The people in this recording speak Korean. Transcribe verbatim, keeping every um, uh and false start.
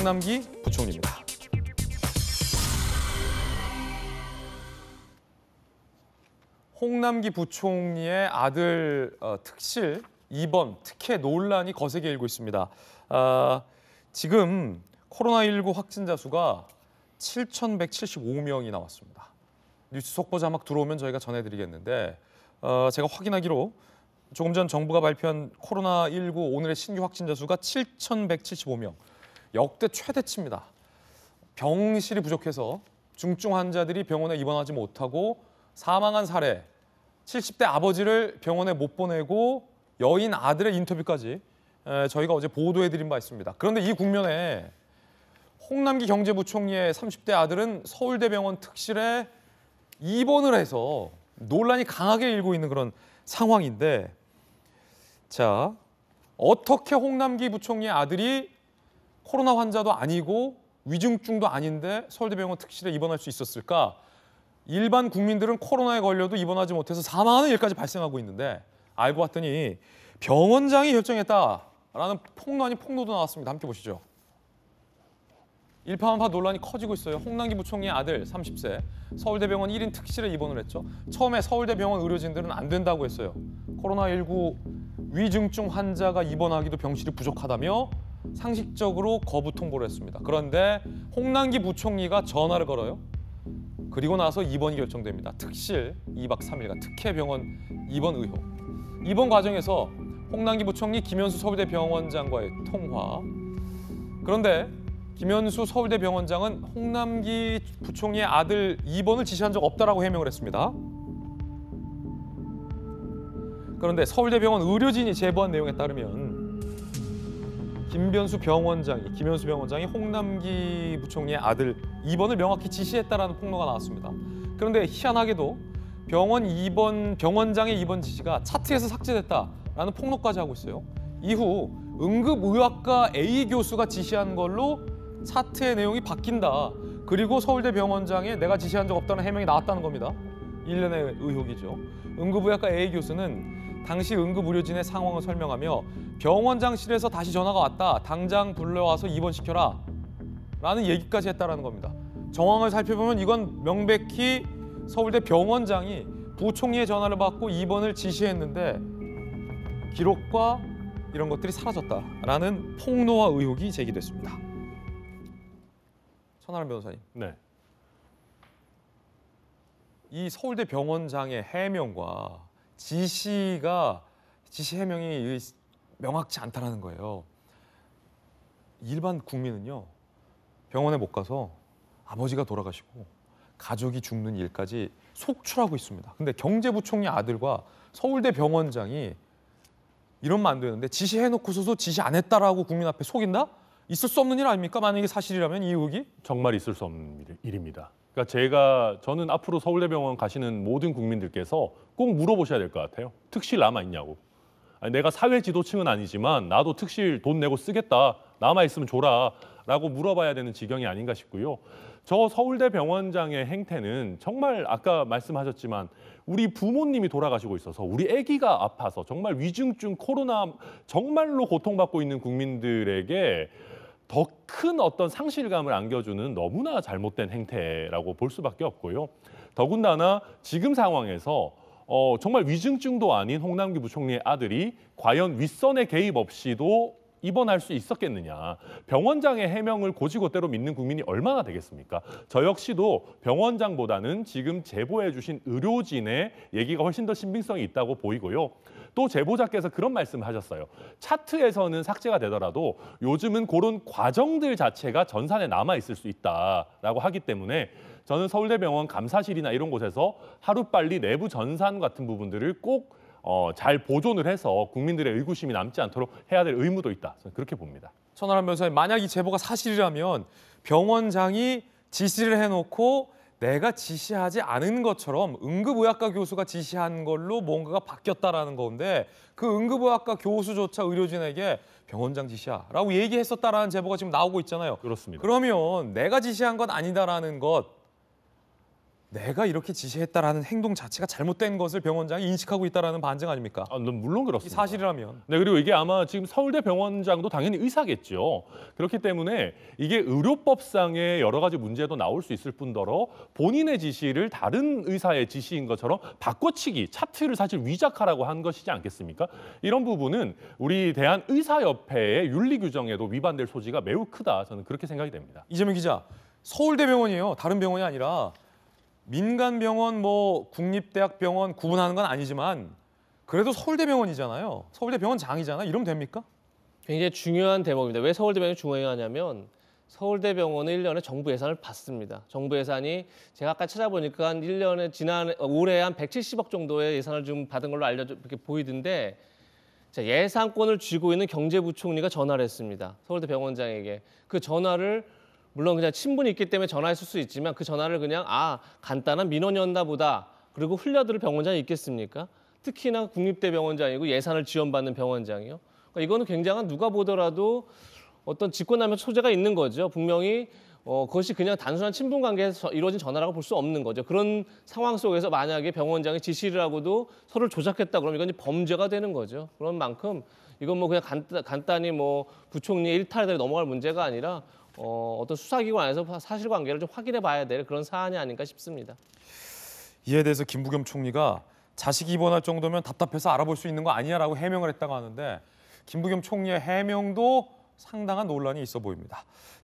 홍남기 부총리입니다. 홍남기 부총리의 아들 어, 특실 입원 특혜 논란이 거세게 일고 있습니다. 아, 지금 코로나십구 확진자 수가 칠천백칠십오 명이 나왔습니다. 뉴스 속보 자막 들어오면 저희가 전해드리겠는데 어, 제가 확인하기로 조금 전 정부가 발표한 코로나십구 오늘의 신규 확진자 수가 칠천백칠십오 명. 역대 최대치입니다. 병실이 부족해서 중증 환자들이 병원에 입원하지 못하고 사망한 사례, 칠십 대 아버지를 병원에 못 보내고 여인 아들의 인터뷰까지 저희가 어제 보도해드린 바 있습니다. 그런데 이 국면에 홍남기 경제부총리의 삼십 대 아들은 서울대병원 특실에 입원을 해서 논란이 강하게 일고 있는 그런 상황인데, 자, 어떻게 홍남기 부총리의 아들이 코로나 환자도 아니고 위중증도 아닌데 서울대병원 특실에 입원할 수 있었을까? 일반 국민들은 코로나에 걸려도 입원하지 못해서 사망하는 일까지 발생하고 있는데 알고 봤더니 병원장이 결정했다라는 폭로아닌 폭로도 나왔습니다. 함께 보시죠. 일파만파 논란이 커지고 있어요. 홍남기 부총리의 아들 삼십 세 서울대병원 일 인 특실에 입원을 했죠. 처음에 서울대병원 의료진들은 안 된다고 했어요. 코로나십구 위중증 환자가 입원하기도 병실이 부족하다며 상식적으로 거부 통보를 했습니다. 그런데 홍남기 부총리가 전화를 걸어요. 그리고 나서 입원이 결정됩니다. 특실 이 박 삼 일간 특혜 병원 입원 의혹. 입원 과정에서 홍남기 부총리 김현수 서울대 병원장과의 통화. 그런데 김현수 서울대 병원장은 홍남기 부총리의 아들 입원을 지시한 적 없다라고 해명을 했습니다. 그런데 서울대병원 의료진이 제보한 내용에 따르면 김변수 병원장이 김현수 병원장이 홍남기 부총리의 아들 입원을 명확히 지시했다라는 폭로가 나왔습니다. 그런데 희한하게도 병원 입원 병원장의 입원 지시가 차트에서 삭제됐다라는 폭로까지 하고 있어요. 이후 응급의학과 A 교수가 지시한 걸로 차트의 내용이 바뀐다. 그리고 서울대 병원장에 내가 지시한 적 없다는 해명이 나왔다는 겁니다. 일련의 의혹이죠. 응급의학과 A 교수는 당시 응급의료진의 상황을 설명하며 병원장실에서 다시 전화가 왔다. 당장 불러와서 입원시켜라. 라는 얘기까지 했다는 겁니다. 정황을 살펴보면 이건 명백히 서울대 병원장이 부총리의 전화를 받고 입원을 지시했는데 기록과 이런 것들이 사라졌다라는 폭로와 의혹이 제기됐습니다. 천하람 변호사님. 네. 이 서울대 병원장의 해명과 지시가 지시 해명이 명확치 않다라는 거예요. 일반 국민은요. 병원에 못 가서 아버지가 돌아가시고 가족이 죽는 일까지 속출하고 있습니다. 근데 경제부총리 아들과 서울대 병원장이 이러면 안 되는데 지시해놓고서도 지시 안 했다라고 국민 앞에 속인다? 있을 수 없는 일 아닙니까? 만약에 사실이라면 이 의혹이? 정말 있을 수 없는 일입니다. 그러니까 제가 저는 앞으로 서울대병원 가시는 모든 국민들께서 꼭 물어보셔야 될 것 같아요. 특실 남아있냐고. 아니, 내가 사회 지도층은 아니지만 나도 특실 돈 내고 쓰겠다. 남아있으면 줘라. 라고 물어봐야 되는 지경이 아닌가 싶고요. 저 서울대 병원장의 행태는 정말 아까 말씀하셨지만 우리 부모님이 돌아가시고 있어서 우리 아기가 아파서 정말 위중증 코로나 정말로 고통받고 있는 국민들에게 더 큰 어떤 상실감을 안겨주는 너무나 잘못된 행태라고 볼 수밖에 없고요. 더군다나 지금 상황에서 어, 정말 위중증도 아닌 홍남기 부총리의 아들이 과연 윗선의 개입 없이도 입원할 수 있었겠느냐. 병원장의 해명을 고지고대로 믿는 국민이 얼마나 되겠습니까? 저 역시도 병원장보다는 지금 제보해 주신 의료진의 얘기가 훨씬 더 신빙성이 있다고 보이고요. 또 제보자께서 그런 말씀을 하셨어요. 차트에서는 삭제가 되더라도 요즘은 그런 과정들 자체가 전산에 남아있을 수 있다라고 하기 때문에 저는 서울대병원 감사실이나 이런 곳에서 하루빨리 내부 전산 같은 부분들을 꼭 어, 잘 보존을 해서 국민들의 의구심이 남지 않도록 해야 될 의무도 있다. 저는 그렇게 봅니다. 천하람 변호사님, 만약 이 제보가 사실이라면 병원장이 지시를 해놓고 내가 지시하지 않은 것처럼 응급의학과 교수가 지시한 걸로 뭔가가 바뀌었다라는 건데 그 응급의학과 교수조차 의료진에게 병원장 지시야라고 얘기했었다라는 제보가 지금 나오고 있잖아요. 그렇습니다. 그러면 내가 지시한 건 아니다라는 것 내가 이렇게 지시했다라는 행동 자체가 잘못된 것을 병원장이 인식하고 있다라는 반증 아닙니까? 아, 물론 이 그렇습니다. 사실이라면. 네, 그리고 이게 아마 지금 서울대 병원장도 당연히 의사겠죠. 그렇기 때문에 이게 의료법상의 여러 가지 문제도 나올 수 있을 뿐더러 본인의 지시를 다른 의사의 지시인 것처럼 바꿔치기, 차트를 사실 위작하라고 한 것이지 않겠습니까? 이런 부분은 우리 대한의사협회의 윤리 규정에도 위반될 소지가 매우 크다. 저는 그렇게 생각이 됩니다. 이재명 기자, 서울대병원이에요. 다른 병원이 아니라 민간병원, 뭐 국립대학병원 구분하는 건 아니지만 그래도 서울대병원이잖아요. 서울대병원장이잖아. 이러면 됩니까? 굉장히 중요한 대목입니다. 왜 서울대병원이 중요하냐면 서울대병원은 일 년에 정부 예산을 받습니다. 정부 예산이 제가 아까 찾아보니까 한 일 년에 지난 올해 한 백칠십억 정도의 예산을 좀 받은 걸로 알려져 이렇게 보이던데 자, 예산권을 쥐고 있는 경제부총리가 전화를 했습니다. 서울대병원장에게. 그 전화를 물론 그냥 친분이 있기 때문에 전화했을 수 있지만 그 전화를 그냥 아 간단한 민원이었나 보다. 그리고 흘려들을 병원장이 있겠습니까? 특히나 국립대병원장이고 예산을 지원받는 병원장이요. 그러니까 이거는 굉장한 누가 보더라도 어떤 직권남용 소재가 있는 거죠. 분명히 어, 그것이 그냥 단순한 친분 관계에서 이루어진 전화라고 볼 수 없는 거죠. 그런 상황 속에서 만약에 병원장이 지시를 하고도 서로를 조작했다 그러면 이건 이제 범죄가 되는 거죠. 그런 만큼 이건 뭐 그냥 간단, 간단히 뭐 부총리의 일탈에 넘어갈 문제가 아니라 어, 어떤 수사기관 안에서 사실관계를 좀 확인해 봐야 될 그런 사안이 아닌가 싶습니다. 이에 대해서 김부겸 총리가 자식이 입원할 정도면 답답해서 알아볼 수 있는 거 아니야라고 해명을 했다고 하는데 김부겸 총리의 해명도 상당한 논란이 있어 보입니다.